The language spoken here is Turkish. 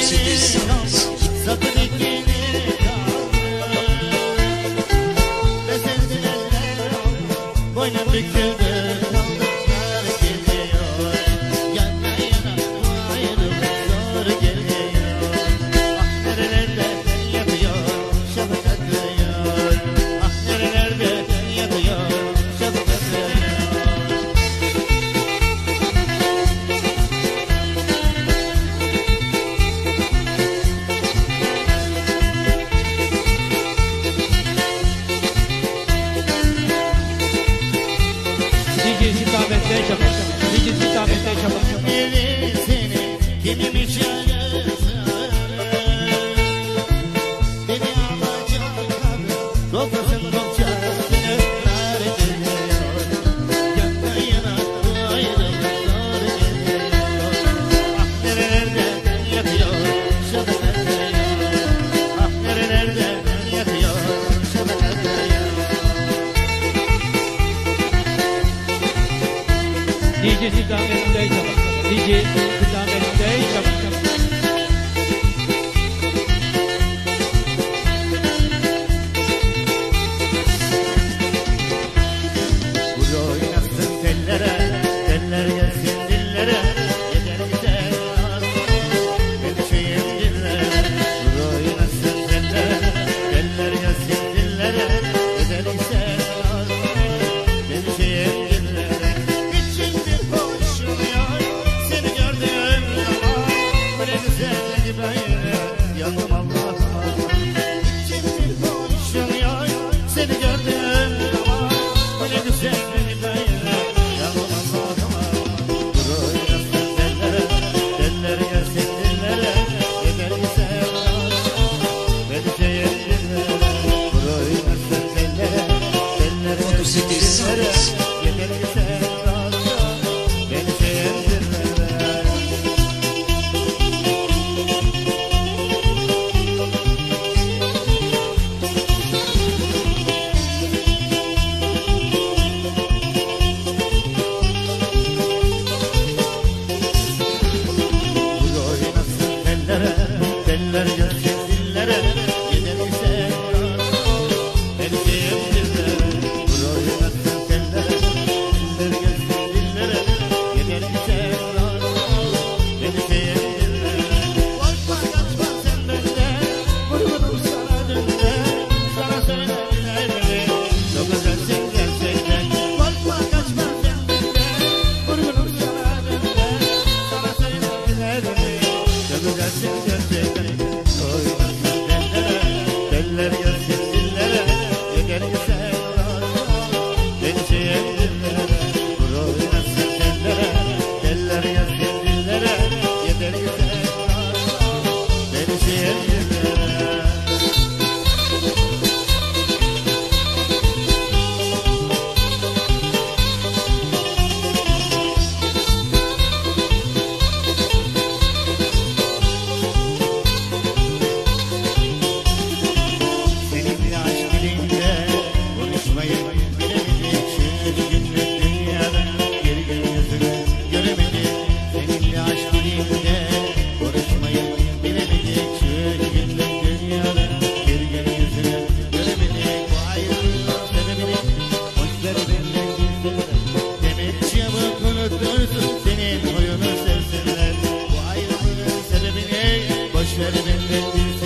City Sounds. Sakın ikini ve sensin eller aldım. Boynum büküldü kaldıklar geliyor. Yana yana ayrılık zor geliyor. Ah nerelerde yatıyor şafak akıyor. Ah nerelerde yatıyor şafak akıyor. DJ Sitamet'te çabuk. DJ Sitamet'te çabuk. Birisini kimmiş yarısı. Beni alacak kadın koklasın kokçasını nar ediyor. Yana yana ayrılık zor geliyor. Ah nerelerde yatıyor şafak akıyor. Ah nerelerde yatıyor şafak akıyor. DJ Sitamet'te çabuk. DJ Sitamet'te çabuk. Vur oynasın tellere, teller gelsin dillere. Yeter gider ben şeyim dillere. Vur oynasın tellere, teller gelsin dillere. Yeter gider ben şeyim dillere. İçimde konuşuluyor seni gördüğüm zaman. Böyle güzel böyle yandım Allah'ıma. İçimde konuşuluyor seni gördüğüm zaman. Böyle güzel böyle yandım Allah'ıma. Dur oynasın tellere, teller gelsin dillere. Yeter güzel ben şeyim dillere. Dur oynasın tellere, teller Photo gelsin City dillere. Sounds. Yeter güzel ben şeyim dillere. Vur oynasın tellere, teller gelsin dillere. Yeter güzel beni şeyim dillere. Vur oynasın tellere, teller gelsin dillere. Yeter güzel beni şeyim dillere. Korkma kaçma sen benden, vurgunum sana dünden. Sana söylenenleri çok güzelsin gerçekten. Korkma kaçma sen benden, vurgunum sana dünden. Sana söylenenleri çok güzelsin gerçekten. Oynasın tellere, teller gelsin dillere. Yeter güzel beni şeyim dillere. Vur oynasın tellere, teller gelsin dillere. Yeter güzel beni şeyim dillere. Seninle aşk dilinde konuşmayı bilemedik. Şu günlük dünyada geri gel yüzünü göremedik. Seninle aşk dilinde konuşmayı bilemedik. Şu günlük dünyada geri gel yüzünü göremedik. Bu ayrılığın sebebini boş ver benden gizledim. Demek çabuk unutursun senin huyunu sevsinler. Bu ayrılığın sebebini boş ver benden gizledim.